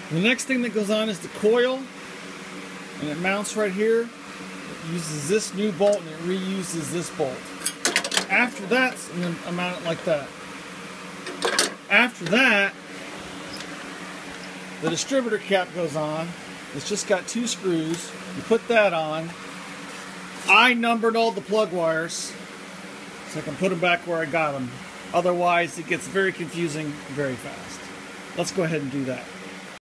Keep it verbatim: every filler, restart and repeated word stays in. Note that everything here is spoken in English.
The next thing that goes on is the coil, and it mounts right here. It uses this new bolt and it reuses this bolt. After that, I'm going to mount it like that. After that, the distributor cap goes on. It's just got two screws. You put that on. I numbered all the plug wires so I can put them back where I got them. Otherwise, it gets very confusing very fast. Let's go ahead and do that.